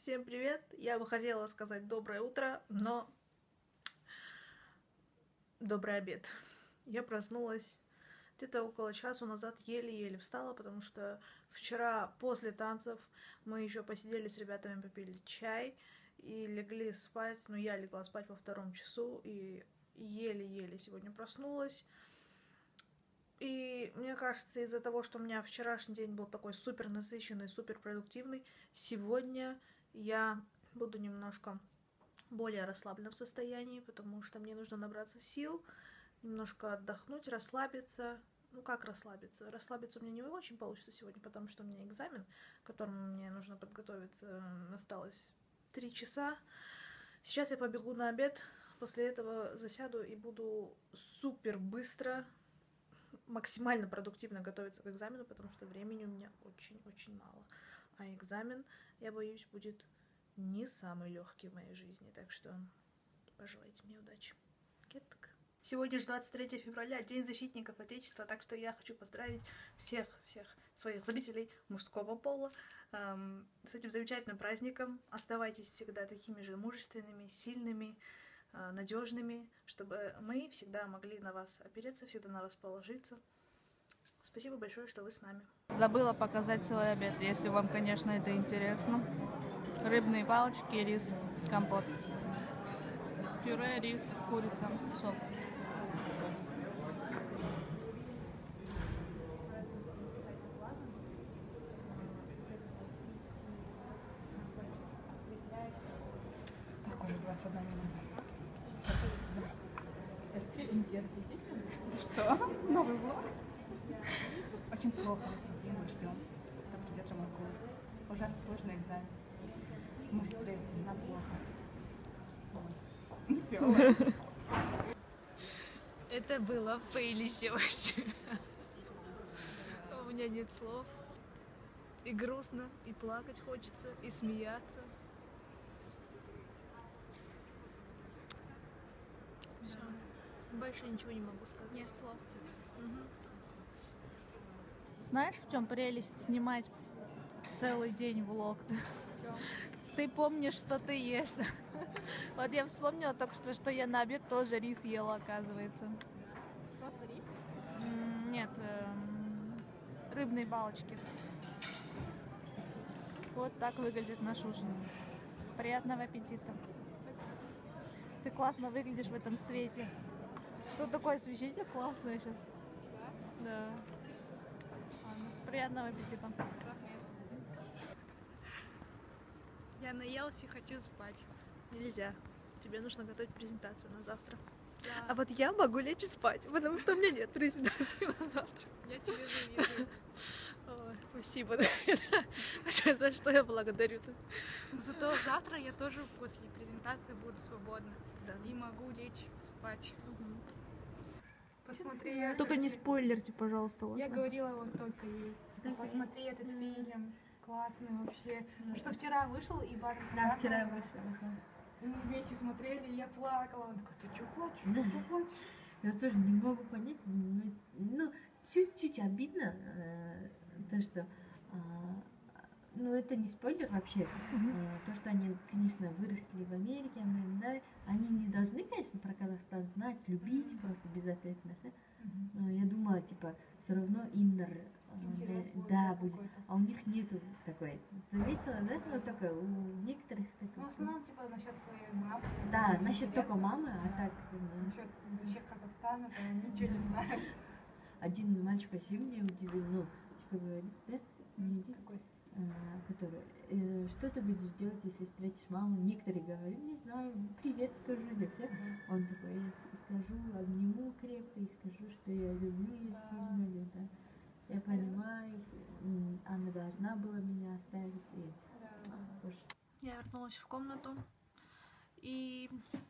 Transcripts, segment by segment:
Всем привет! Я бы хотела сказать доброе утро, но добрый обед. Я проснулась где-то около часу назад, еле-еле встала, потому что вчера после танцев мы еще посидели с ребятами, попили чай и легли спать. Ну, я легла спать во 2 часу и еле-еле сегодня проснулась. И мне кажется, из-за того, что у меня вчерашний день был такой супер насыщенный, супер продуктивный, сегодня я буду немножко более расслабленном состоянии, потому что мне нужно набраться сил, немножко отдохнуть, расслабиться. Ну как расслабиться? Расслабиться у меня не очень получится сегодня, потому что у меня экзамен, к которому мне нужно подготовиться. Осталось 3 часа. Сейчас я побегу на обед, после этого засяду и буду супер быстро, максимально продуктивно готовиться к экзамену, потому что времени у меня очень-очень мало. А экзамен, я боюсь, будет не самый легкий в моей жизни, так что пожелайте мне удачи. Кетк. Сегодня же 23 февраля, День защитников Отечества, так что я хочу поздравить всех своих зрителей мужского пола с этим замечательным праздником. Оставайтесь всегда такими же мужественными, сильными, надежными, чтобы мы всегда могли на вас опереться, всегда на вас положиться. Спасибо большое, что вы с нами. Забыла показать свой обед, если вам, конечно, это интересно. Рыбные палочки, рис, компот. Пюре, рис, курица, сок. Так, уже 21 минута. Что? Новый влог? Очень плохо мы сидим и ждем, когда придет Рамазан. Ужасно сложный экзамен. Мы в стрессе, нам плохо. Все. Это было фейлище вообще. У меня нет слов. И грустно, и плакать хочется, и смеяться. Все. Больше ничего не могу сказать. Нет слов. Знаешь, в чем прелесть снимать целый день влог? Ты помнишь, что ты ешь. Да? Вот я вспомнила только что я на обед тоже рис ела, оказывается. Просто рис? Нет, рыбные палочки. Вот так выглядит наш ужин. Приятного аппетита. Ты классно выглядишь в этом свете. Тут такое освещение классное сейчас. Да. Приятного аппетита. Я наелась и хочу спать. Нельзя. Тебе нужно готовить презентацию на завтра. Да. А вот я могу лечь спать, потому что у меня нет презентации на завтра. Я тебе завидую. Ой, спасибо. За что я благодарю-то? Зато завтра я тоже после презентации буду свободна. Да. И могу лечь спать. Посмотри. Только не спойлерьте, пожалуйста. Я говорила вот только ей, типа, посмотри этот фильм, классный вообще. Что вчера вышел, и Бара Да, вчера вышел. мы вместе смотрели, и я плакала. Он такой, ты что плачешь? Ты плачешь? Я тоже не могу понять, ну, чуть-чуть обидно, то, что, ну, это не спойлер вообще, то, что они, конечно, выросли в Америке, да, они не должны, конечно, про Казахстан знать, любить просто безответно, но я думала, типа, все равно иннер, да, будет, а у них нету такой, заметила, да, ну, такое, у некоторых такое. Ну, в основном, типа, насчет своей мамы. Да, насчет только мамы, а так, Насчет вообще Казахстана, то ничего не знаю. один мальчик вообще меня удивил, ну, типа говорит, да, Какой? который, что ты будешь делать, если встретишь маму? Некоторые говорят, не знаю, привет скажу, да, он такой, я скажу, обниму крепко и скажу, что я люблю ее сильно, да. Я понимаю, она должна была меня оставить. И... Я вернулась в комнату, и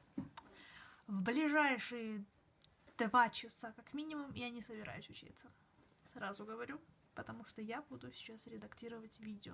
в ближайшие 2 часа, как минимум, я не собираюсь учиться. Сразу говорю, потому что я буду сейчас редактировать видео.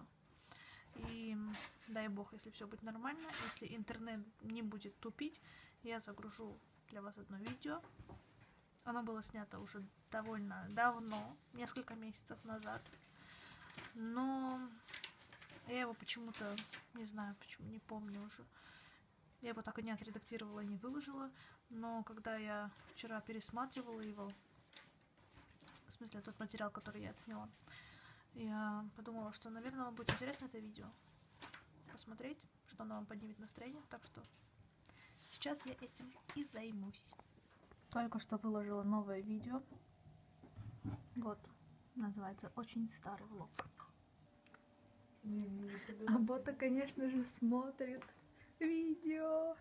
И дай бог, если все будет нормально, если интернет не будет тупить, я загружу для вас одно видео. Оно было снято уже довольно давно, несколько месяцев назад. Но Я его почему-то, не знаю почему, не помню уже. Я его так и не отредактировала, не выложила. Но когда я вчера пересматривала его, в смысле тот материал, который я отсняла, я подумала, что, наверное, вам будет интересно это видео посмотреть, что оно вам поднимет настроение. Так что сейчас я этим и займусь. Только что выложила новое видео. Вот, называется «Очень старый влог». А Бота, конечно же, смотрит видео.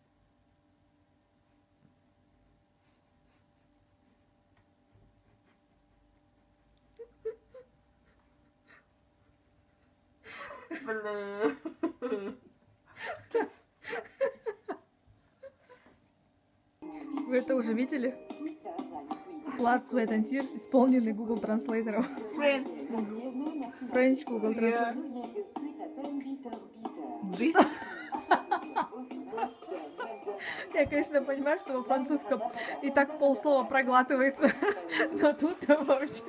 Вы это уже видели? Blood, Sweat and Tears, исполненный Google Translator. French Google Translator. Я, конечно, понимаю, что во французском и так полслова проглатывается, но тут вообще...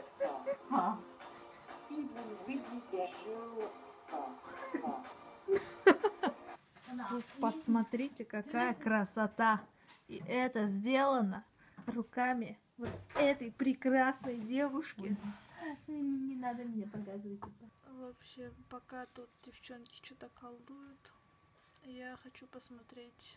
Тут посмотрите, какая красота! И это сделано руками вот этой прекрасной девушки. Не надо мне показывать это. Вообще, пока тут девчонки что-то колдуют, я хочу посмотреть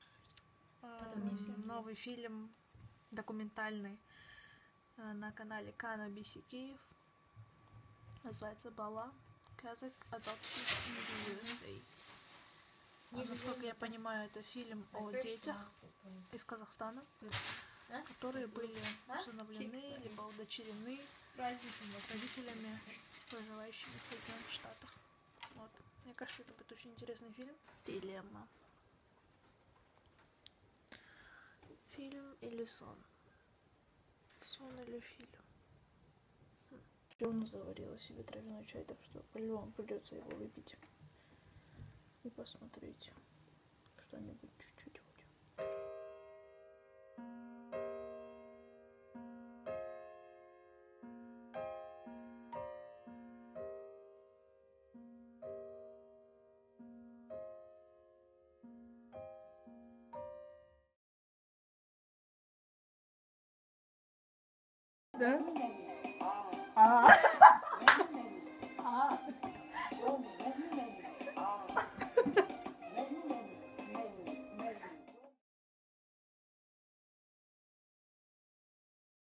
новый фильм документальный на канале Kana BC Киев. Называется «Бала. Kazakh Adopted in the USA». Насколько я понимаю, это фильм о детях из Казахстана, которые были усыновлены либо удочерены родителями, проживающими в Соединенных Штатах. Вот. Мне кажется, это будет очень интересный фильм. Дилемма. Фильм или сон? Сон или фильм? Он заварила себе травяной чай, так что по-любому придется его выпить и посмотреть что-нибудь.